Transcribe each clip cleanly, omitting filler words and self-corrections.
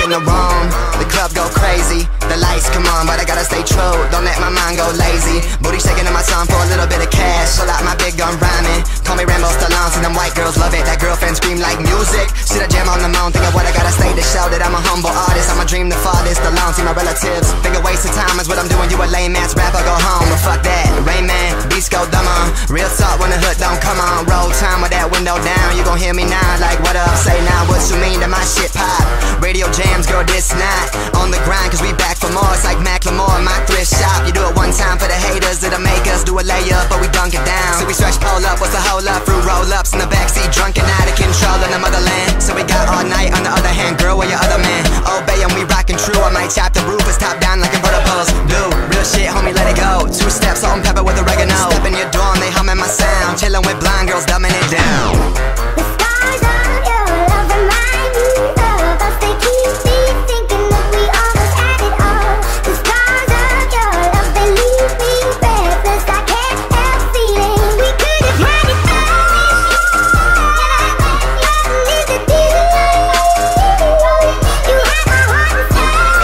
in the room, the club go crazy. The lights come on, but I gotta stay true. Don't let my mind go lazy. Booty shaking in my song for a little bit of cash. Pull out my big gun rhyming. Call me Rambo Stallone, see them white girls love it. That girlfriend scream like music. Sit a jam on the moon, think of what I gotta say to show that I'm a humble artist. I'ma dream the farthest alone, see my relatives. Think a waste of time is what I'm doing. You a lame ass rapper, go home. But fuck that, Rain Man, beats go dumber. Real talk when the hood don't come on. Roll time with that window down. You gon' hear me now, like what up? Say now, what you mean that my shit pop? Radio jams, girl, this not on the grind, cause we back for more. It's like Macklemore, my thrift shop. You do it one time for the haters, that'll make us do a layup, but we dunk it down. So we stretch pole up, what's the whole up? Fruit roll-ups in the backseat, drunk and out of control in the motherland. So we got all night, on the other hand, girl, where your other man? Obey and we rockin' true. I might chop the roof, it's top down like convertibles. Do real shit, homie, let it go. 2 steps, salt and pepper with oregano. Step in your dorm, they humming my sound. Chillin' with blind girls, dumbing it down. The stars of your love remind me of us. They keep me thinking that we almost had it all. The stars of your love, they leave me breathless. I can't help feeling we could have had it all. Nothing is a deal. You had my heart and soul.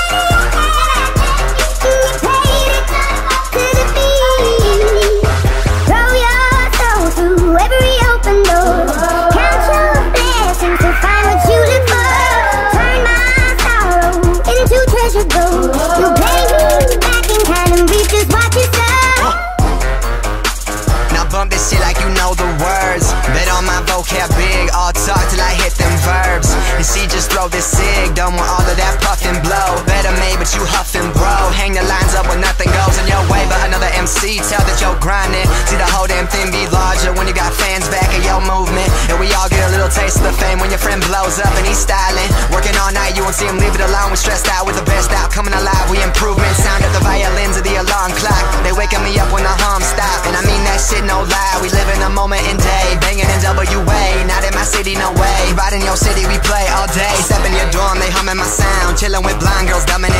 You paid it to the beat. Throw your soul through every open door. Count your blessings to find what you look for. Turn my sorrow into treasure gold. You pay me back in kind and reap just what you sow. Now bump this shit like you know the words. Bet on my vocab big, all talk till I hit them verbs. And she just throw this cig, done with all of that puff and blow. Better made, but you huffin', bro. Hang the lines up when nothing goes in your way but another MC. Tell that you're grinding. See the whole damn thing be larger when you got fans back in your movement. And we all get a little taste of the fame when your friend blows up and he's styling. Working all night, you won't see him leave it alone. We stressed out with the best out, coming alive, we improvement. Sound of the violins of the alarm clock. They waking me up when the hum stop. And I mean that shit no lie. We live in a moment in day, banging in WA. Not in my city, no way. Riding your city, we play all day. Step in your dorm, they humming my sound. Chillin' with blind girls, dumbing it